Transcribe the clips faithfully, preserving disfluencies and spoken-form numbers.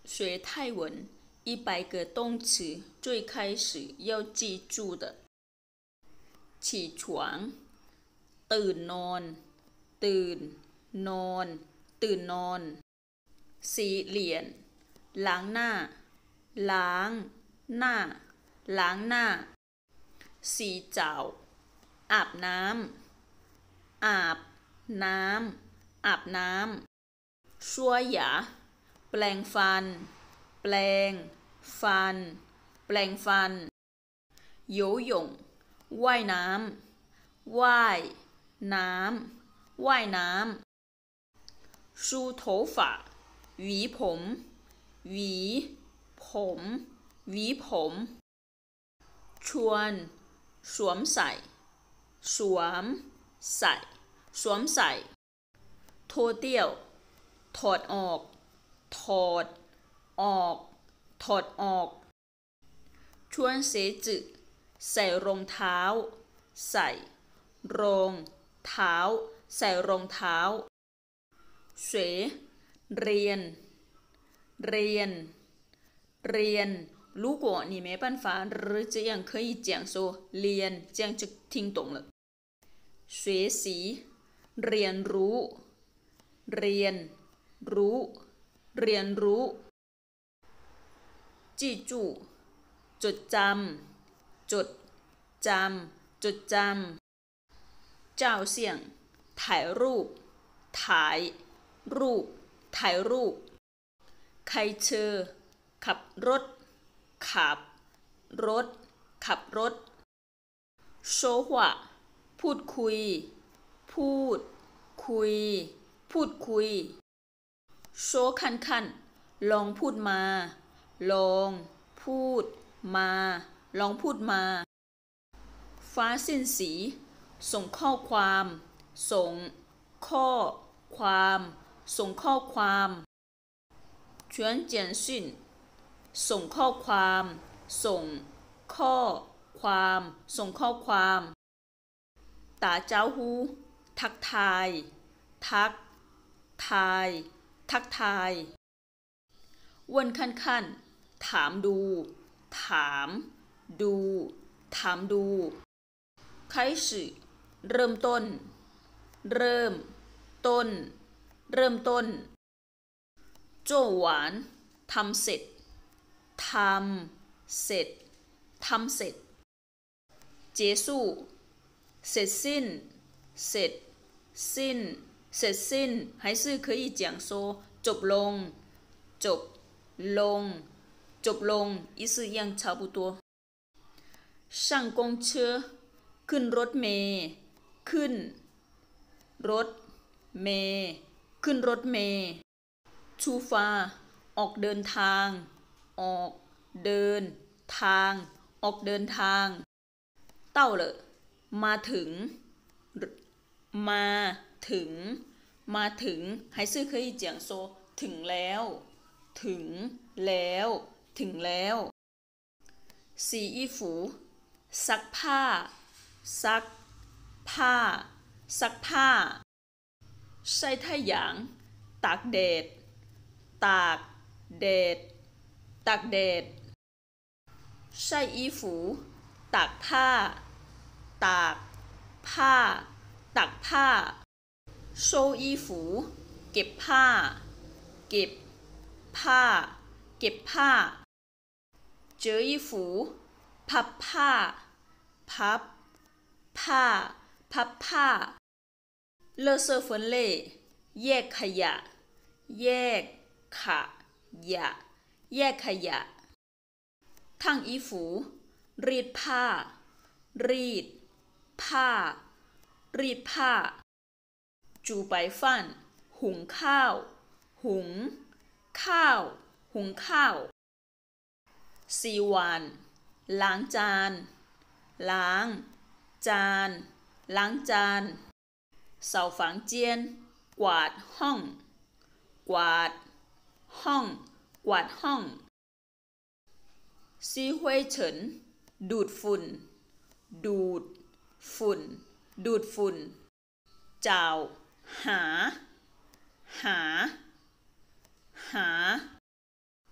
学泰文一百个动词最开始要记住的起床ตื่นนอนตื่นนอนตื่นนอนสีเหรียญล้างหน้าล้างหน้าล้างหน้าสีเจ้าอาบน้ำอาบน้ำอาบน้ำชัวหยาแปลงฟันแปลงฟันแปลงฟันโยหย่งว่ายน้ำว่ายน้ำว่ายน้ำ梳头发หวีผมหวีผมหวีผมชวนสวมใส่สวมใส่สวมใส่脱掉ถอดออกถอดออกถอดออกชวนเสจืใส่รองเท้าใส่รองเท้าใส่รองเท้าเสเรียนเรียนเรียน如果你没办法日这样可以讲说เรียน这样就听懂了学习เรียนรู้เรียนรู้เรียนรู้记住จดจำจดจำจดจำเจ้าเสี่ยงถ่ายรูปถ่ายรูปถ่ายรูปใครเชอขับรถขับรถขับรถโชว่าพูดคุยพูดคุยพูดคุยโชคันคันลองพูดมาลองพูดมาลองพูดมาฟ้าสิ้นสีส่งข้อความส่งข้อความส่งข้อความ全简讯ส่งข้อความส่งข้อความส่งข้อความ打招呼ทักทายทักทายทักทายวนคันคันถามดูถามดูถามดู开始เริ่มต้นเริ่มต้นเริ่มต้น做完ทำเสร็จทำเสร็จทำเสร็จ结束เสร็จสิ้นเสร็จสิ้นเสร็จสิ้น还是可以讲说จบลงจบลงจบลง意思一样差不多上公车ขึ้นรถเมล์ขึ้นรถเมล์ขึ้นรถเมล์出发ออกเดินทางออกเดินทางออกเดินทาง到了มาถึงมาถึงมาถึง还是可以讲说ถึงแล้วถึงแล้วถึงแล้ว洗衣服ซักผ้าซักผ้าซักผ้า晒太阳ตากแดดตากแดดตากแดด晒衣服ตากผ้าตากผ้าตากผ้า收衣服เก็บผ้าเก็บผ้าเก็บผ้า折衣服พับผ้าพับผ้าพับผ้า垃圾分类แยกขยะแยกขยะแยกขยะ烫衣服รีดผ้ารีดผ้ารีดผ้าจูไปฟันหุงข้าวหุงข้าวหุงข้าวสีหวานล้างจานล้างจานล้างจานเสาฝังเจียนกวาดห้องกวาดห้องกวาดห้องซีห้วยเฉินดูดฝุ่นดูดฝุ่นดูดฝุ่นเจ้าหาหาหา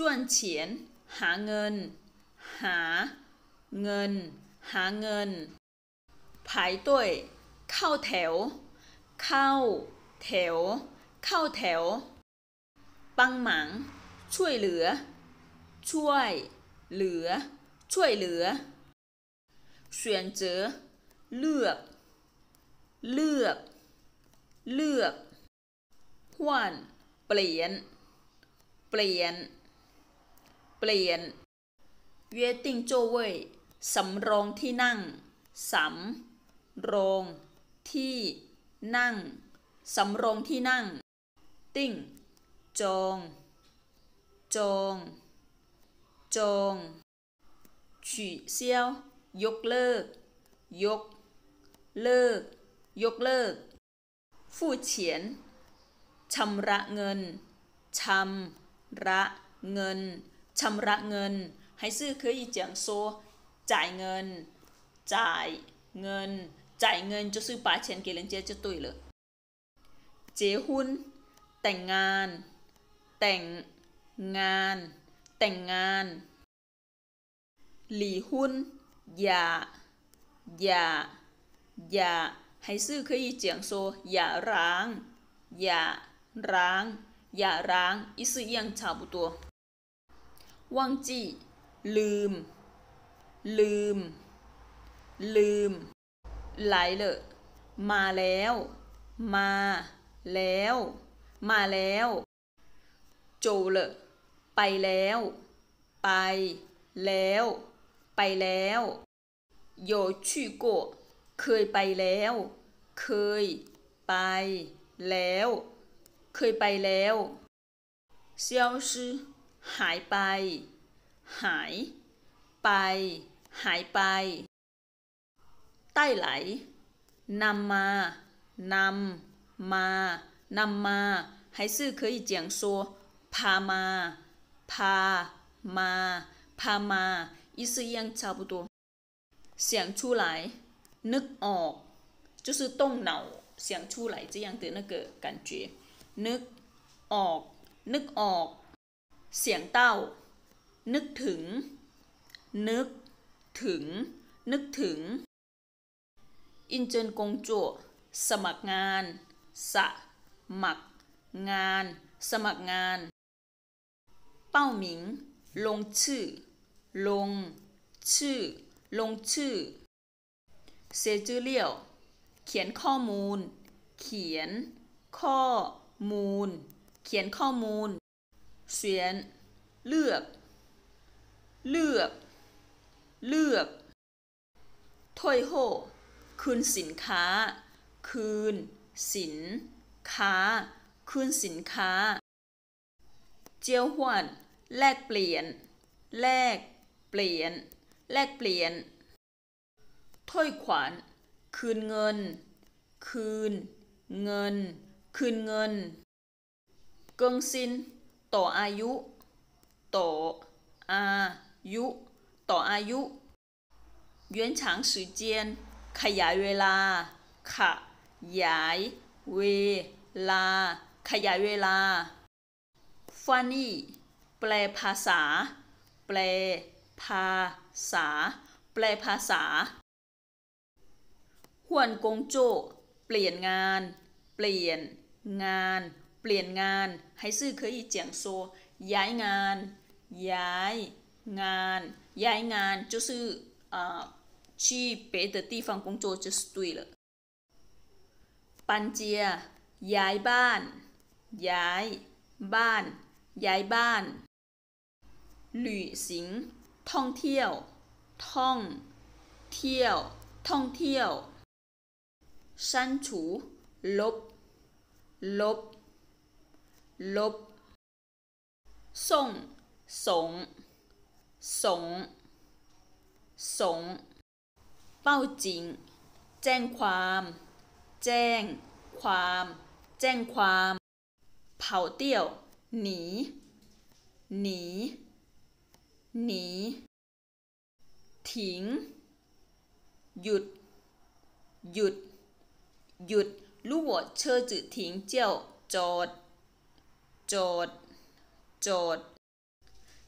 赚钱หาเงินหาเงินหาเงิน排队เข้าแถวเข้าแถวเข้าแถว帮忙ช่วยเหลือช่วยเหลือช่วยเหลือ选择เลือกเลือกเลือก换เปลี่ยนเปลี่ยนเปลี่ยน约定座位สำรองที่นั่งสำรองที่นั่งสำรองที่นั่งติ้งจองจองจอง取消ยกเลิกยกเลิกยกเลิก付钱ชำระเงินชำระเงินชำระเงิน还是可以讲说จ่ายเงินจ่ายเงินจ่ายเงิน就是把钱给人家就对了结婚แต่งงานแต่งงานแต่งงานหลี่หุ้นอย่าอย่าอย่า还是可以讲说อย่าร้างอย่าร้างอย่าร้าง意思一样差不多忘记ลืมลืมลืม来了มาแล้วมาแล้วมาแล้ว走了ไปแล้วไปแล้วไปแล้ว有去过เคยไปแล้วเคยไปแล้วเคยไปแล้ว消失หายไปหายไปหายไป带来นำมานำมานำมา还是可以讲说พามาพามาพามา意思一样差不多想出来นึกออก就是动脑想出来这样的那个感觉นึกออกนึกออก想到นึกถึงนึกถึงนึกถึงอินเจินกงจั่วสมัครงานสมัครงานสมัครงานเป้าหมิงลงชื่อลงชื่อลงชื่อเซจื้อเลี่ยวเขียนข้อมูลเขียนข้อมูลเขียนข้อมูลเสียนเลือกเลือกเลือกถ้วยโห่คืนสินค้าคืนสินค้าคืนสินค้าเจียวหวนแลกเปลี่ยนแลกเปลี่ยนแลกเปลี่ยนถ้วยขวานคืนเงินคืนเงินคืนเงินเกิงซินต่ออายุต่ออายุต่ออายุ延长时间ขยายเวลาขยายเวลาขยายเวลาฟานี่แปลภาษาแปลภาษาแปลภาษาฮวนกงโจ้เปลี่ยนงานเปลี่ยนงานเปลี่ยนงาน还是可以讲说ย้ายงานย้ายงานย้ายงาน就是呃去别的地方工作就是对了ปันเจียย้ายบ้านย้ายบ้านย้ายบ้านหลี่สิงท่องเที่ยวท่องเที่ยวท่องเที่ยวชั้นฉูลบลบลบส่งส่งส่งส่งเป้าจิงแจ้งความแจ้งความแจ้งความเผาเตี้ยวหนีหนีหนีถิงหยุดหยุดหยุด如果车子停叫จอดจอดจอด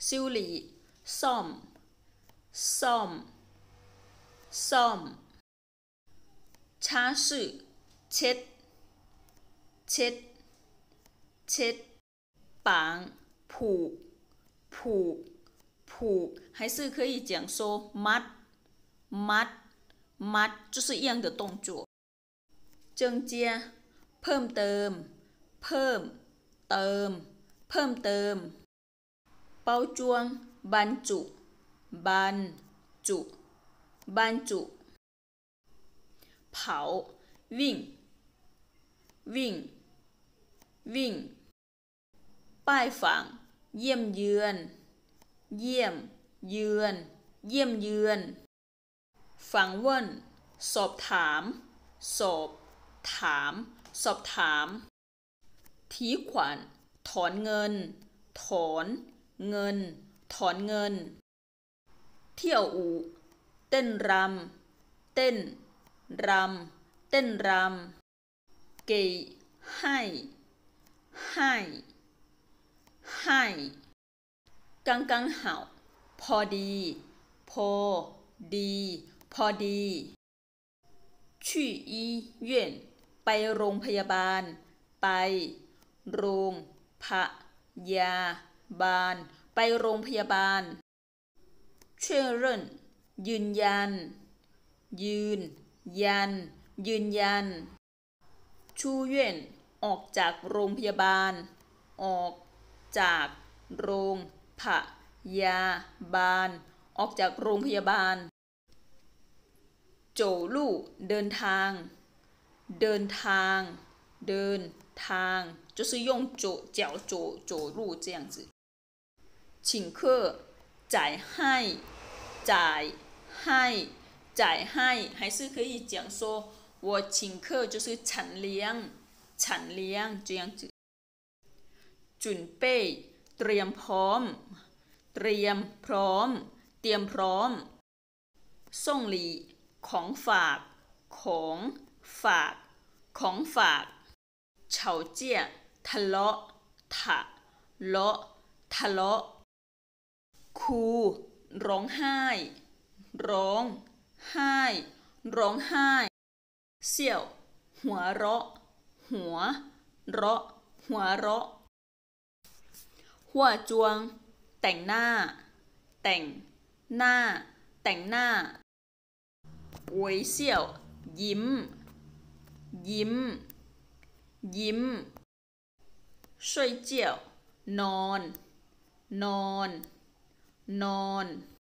修理ซ่อมซ่อมซ่อม擦拭เช็ดเช็ดเช็ด绑ผูกผูกผูก还是可以讲说มัดมัดมัด就是一样的动作增加เพิ่มเติมเพิ่มเติมเพิ่มเติม包装บรรจุบรรจุบรรจุเผาวิ่งวิ่งวิ่งป้ายฝังเยี่ยมเยือนเยี่ยมเยือนเยี่ยมเยือนฝังเว่นสอบถามสอบถามสอบถาม提款ถอนเงินถอนเงินถอนเงินเที่ยวอู่เต้นรำเต้นรำเต้นรำเกยให้ให้ให้กังกังเห่าพอดีพอดีพอดี去医院ไปโรงพยาบาลไปโรงพยาบาลไปโรงพยาบาล确认ยืนยันยืนยันยืนยัน出院ออกจากโรงพยาบาลออกจากโรงพยาบาลออกจากโรงพยาบาลโจลู่เดินทางเดินทางเดินทาง就是用左脚走走路这样子请客จ่ายให้จ่ายให้จ่ายให้还是可以讲说我请客就是产粮产粮这样子จุนเป้เตรียมพร้อมเตรียมพร้อมเตรียมพร้อมส่งหลีของฝากของฝากของฝากเฉาเจี้ยทะเลาะทะเลาะทะเลาะครูร้องไห้ร้องไห้ร้องไห้เสี่ยวหัวเราะหัวเราะหัวเราะหัวจวงแต่งหน้าแต่งหน้าแต่งหน้า微笑ยิ้มยิ้มยิ้ม睡觉นอนนอนนอน